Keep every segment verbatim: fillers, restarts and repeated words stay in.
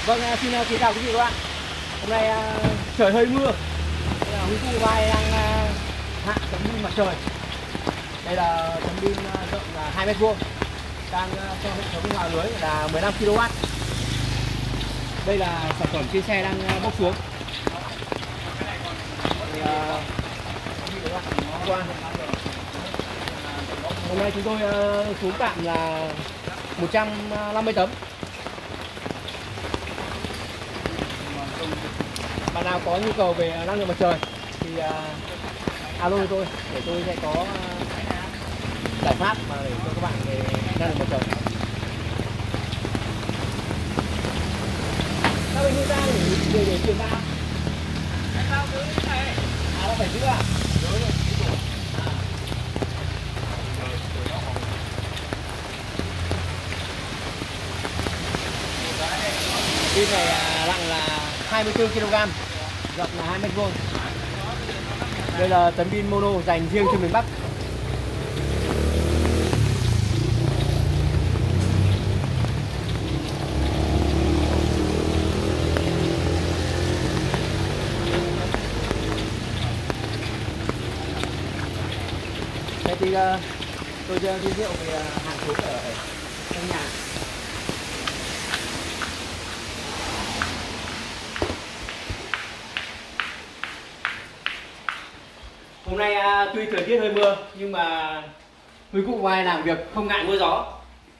Vâng, xin kính chào quý vị và các bạn. Hôm nay uh, trời hơi mưa. Đây là Huy Khu Vai đang uh, hạ tấm pin mặt trời. Đây là tấm pin uh, rộng là hai mét vuông, đang uh, cho hệ thống hòa lưới là mười lăm ki lô oát. Đây là sản phẩm trên xe đang uh, bốc xuống. Thì, uh, qua. Hôm nay chúng tôi uh, xuống tạm là một trăm năm mươi tấm. Bạn nào có nhu cầu về năng lượng mặt trời thì uh, alo tôi để tôi sẽ có uh, giải pháp mà để cho các bạn về năng lượng mặt trời. Các bên ra để để để truyền ra. Sao cứ thế này? À, nó phải giữ à? Đúng rồi. Pin này nặng là hai mươi tư ki lô gam, rộng là hai mét vuông. Đây là tấm pin mono dành riêng cho miền Bắc. Đây thì uh, tôi giới thiệu về hàng số ở trong nhà. Hôm nay uh, tuy thời tiết hơi mưa nhưng mà Huy Khu Vai làm việc không ngại mưa gió.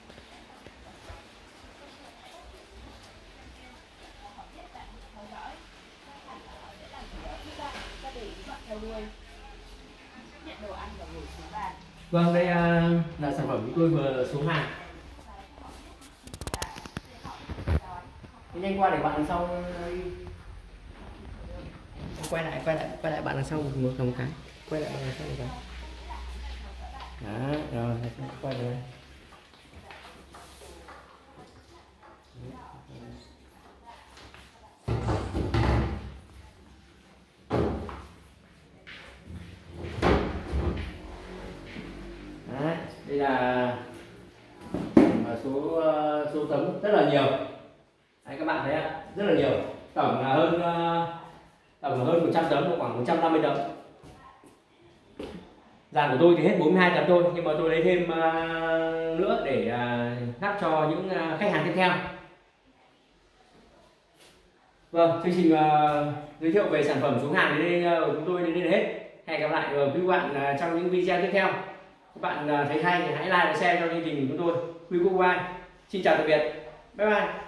Vâng, đây uh, là sản phẩm chúng tôi vừa xuống hàng. Nhanh qua để bạn đằng sau quay lại quay lại quay lại bạn đằng sau một, một, một cái quay lại bạn đằng sau một cái đó, rồi quay lại đây. Đấy, đây là số số tấm rất là nhiều. Đấy, các bạn thấy ạ, rất là nhiều, tổng là hơn tổng là hơn một trăm tấm, khoảng một trăm năm mươi tấm. Dàn của tôi thì hết bốn mươi hai tấm thôi, nhưng mà tôi lấy thêm uh, nữa để uh, lắp cho những uh, khách hàng tiếp theo. Vâng, chương trình uh, giới thiệu về sản phẩm xuống hàng đến đây uh, của chúng tôi đến đây là hết. Hẹn gặp lại quý bạn uh, trong những video tiếp theo. Các bạn uh, thấy hay thì hãy like và share cho chương trình của chúng tôi. Huy Khu Vai. Xin chào tạm biệt. Bye bye.